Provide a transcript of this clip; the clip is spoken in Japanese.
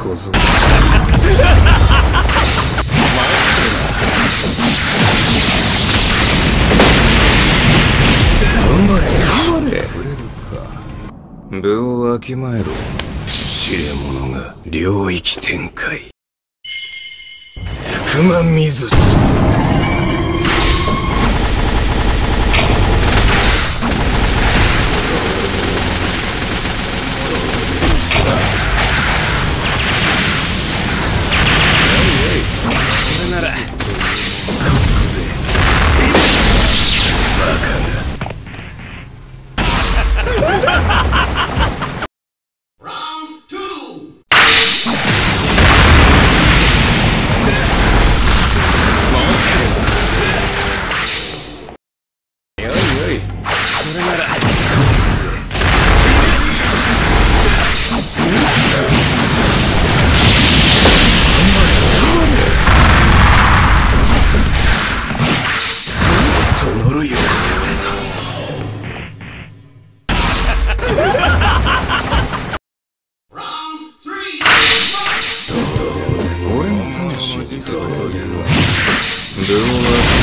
小僧。頑張れ頑張れ。触れるか。部をわきまえろ。知れ者が領域展開。福間水す。それなら俺の魂を捉える。